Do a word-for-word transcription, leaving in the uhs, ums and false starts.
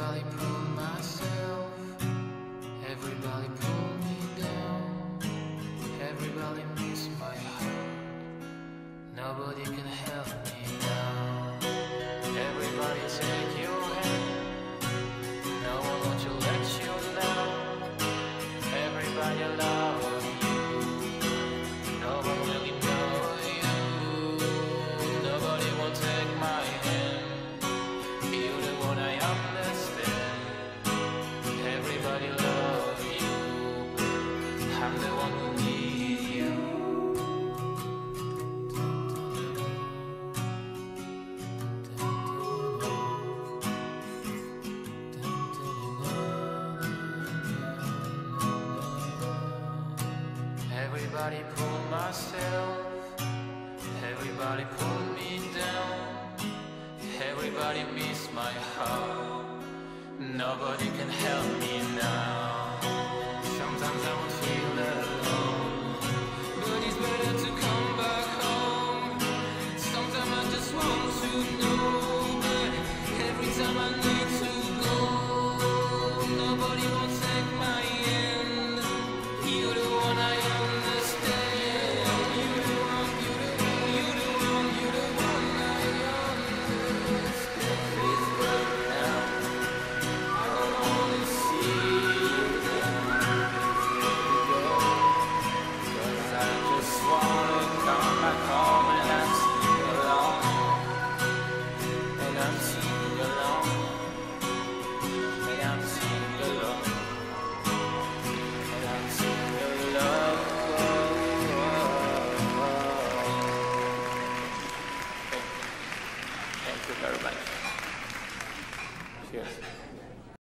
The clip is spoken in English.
Everybody pull myself, everybody pull me down, everybody miss my heart, nobody can help me now. Everybody take your hand, no one wants to let you down. Everybody love you, no one really know you. Nobody won't take my hand, you're the one I understand. Everybody love you, I'm the one who need you. Everybody pull myself, everybody pull me down, everybody miss my heart, nobody can help me now. Sometimes I won't feel alone, but it's better to come back home. Sometimes I just want to know, but every time I need to go, nobody won't take my hand. You're the one I understand. You're the one, you're the one, you're the one, you're the one I understand. Please break down, I don't wanna see you down. Cause I just wanna come back home and I'm sing along, and I'm sing along, and I'm sing along, and I'm sing along. Thank you very much. Cheers.